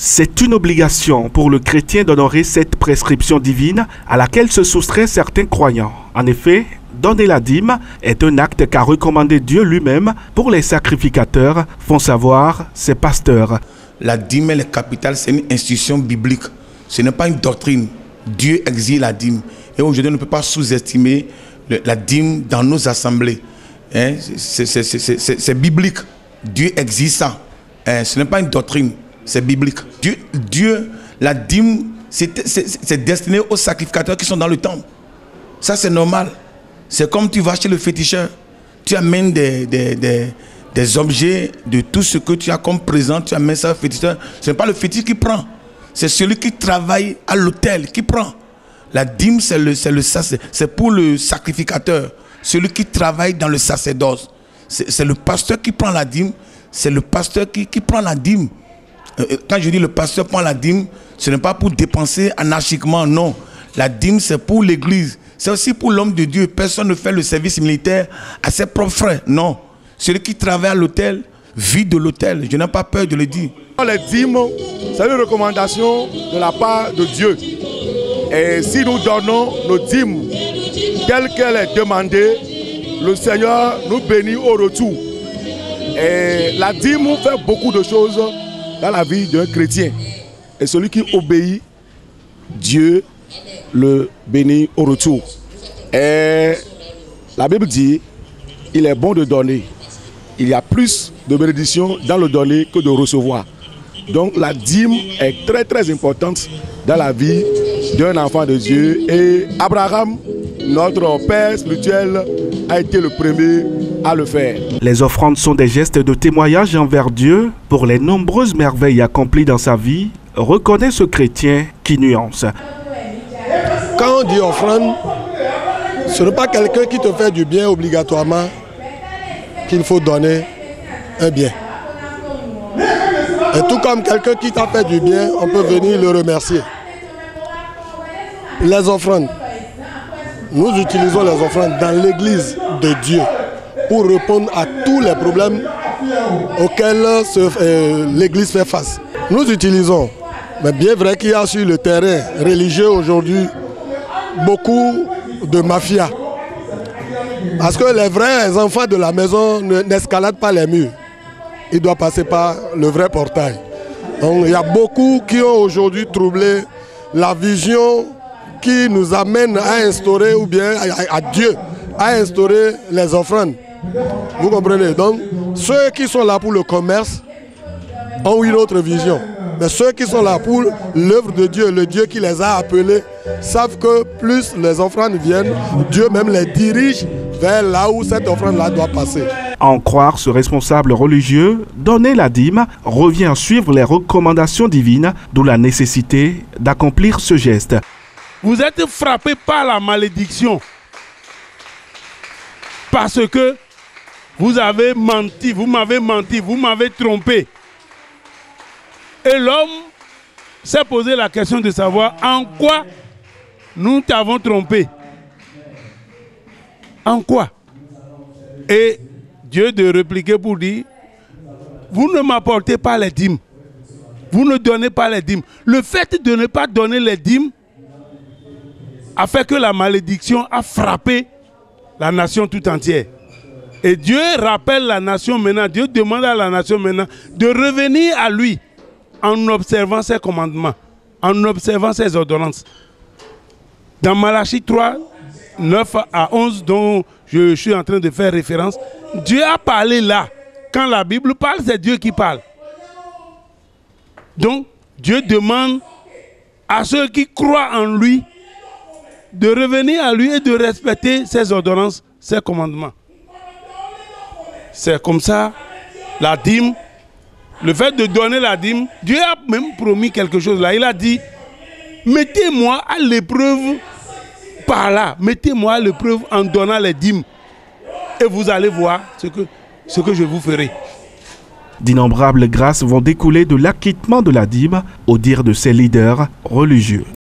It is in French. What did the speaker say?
C'est une obligation pour le chrétien d'honorer cette prescription divine à laquelle se soustraient certains croyants. En effet, donner la dîme est un acte qu'a recommandé Dieu lui-même pour les sacrificateurs, font savoir ses pasteurs. La dîme, elle est capitale, c'est une institution biblique. Ce n'est pas une doctrine. Dieu exige la dîme. Et aujourd'hui, on ne peut pas sous-estimer la dîme dans nos assemblées. Hein? C'est biblique. Dieu exige ça. Hein? Ce n'est pas une doctrine. C'est biblique. Dieu, la dîme, c'est destiné aux sacrificateurs qui sont dans le temple. Ça, c'est normal. C'est comme tu vas chez le féticheur. Tu amènes des objets de tout ce que tu as comme présent. Tu amènes ça au féticheur. Ce n'est pas le fétiche qui prend. C'est celui qui travaille à l'autel qui prend. La dîme, c'est pour le sacrificateur. Celui qui travaille dans le sacerdoce. C'est le pasteur qui prend la dîme. C'est le pasteur qui prend la dîme. Quand je dis le pasteur prend la dîme, ce n'est pas pour dépenser anarchiquement, non. La dîme, c'est pour l'église. C'est aussi pour l'homme de Dieu. Personne ne fait le service militaire à ses propres frères, non. Celui qui travaille à l'autel vit de l'autel. Je n'ai pas peur de le dire. Les dîmes, c'est une recommandation de la part de Dieu. Et si nous donnons nos dîmes telles qu'elle est demandée, le Seigneur nous bénit au retour. Et la dîme fait beaucoup de choses dans la vie d'un chrétien. Et celui qui obéit, Dieu le bénit au retour. Et la Bible dit, il est bon de donner. Il y a plus de bénédiction dans le donner que de recevoir. Donc la dîme est très très importante dans la vie d'un enfant de Dieu. Et Abraham, notre père spirituel, a été le premier à le faire. Les offrandes sont des gestes de témoignage envers Dieu pour les nombreuses merveilles accomplies dans sa vie, reconnaît ce chrétien qui nuance. Quand on dit offrande, ce n'est pas quelqu'un qui te fait du bien obligatoirement qu'il faut donner un bien. Et tout comme quelqu'un qui t'a fait du bien, on peut venir le remercier. Les offrandes. Nous utilisons les offrandes dans l'église de Dieu pour répondre à tous les problèmes auxquels l'église fait face. Nous utilisons, mais bien vrai qu'il y a sur le terrain religieux aujourd'hui beaucoup de mafia. Parce que les vrais enfants de la maison n'escaladent pas les murs. Ils doivent passer par le vrai portail. Donc il y a beaucoup qui ont aujourd'hui troublé la vision qui nous amène à instaurer, ou bien à Dieu, à instaurer les offrandes. Vous comprenez? Donc, ceux qui sont là pour le commerce ont une autre vision. Mais ceux qui sont là pour l'œuvre de Dieu, le Dieu qui les a appelés, savent que plus les offrandes viennent, Dieu même les dirige vers là où cette offrande-là doit passer. À en croire ce responsable religieux, donner la dîme revient à suivre les recommandations divines, d'où la nécessité d'accomplir ce geste. Vous êtes frappé par la malédiction parce que vous avez menti, vous m'avez trompé. Et l'homme s'est posé la question de savoir en quoi nous t'avons trompé. En quoi? Et Dieu de répliquer pour dire, vous ne m'apportez pas les dîmes. Vous ne donnez pas les dîmes. Le fait de ne pas donner les dîmes a fait que la malédiction a frappé la nation tout entière. Et Dieu rappelle la nation maintenant, Dieu demande à la nation maintenant de revenir à lui en observant ses commandements, en observant ses ordonnances. Dans Malachie 3, 9 à 11, dont je suis en train de faire référence, Dieu a parlé là. Quand la Bible parle, c'est Dieu qui parle. Donc, Dieu demande à ceux qui croient en lui de revenir à lui et de respecter ses ordonnances, ses commandements. C'est comme ça, la dîme, le fait de donner la dîme, Dieu a même promis quelque chose là. Il a dit, mettez-moi à l'épreuve par là, mettez-moi à l'épreuve en donnant les dîmes. Et vous allez voir ce que je vous ferai. D'innombrables grâces vont découler de l'acquittement de la dîme, au dire de ses leaders religieux.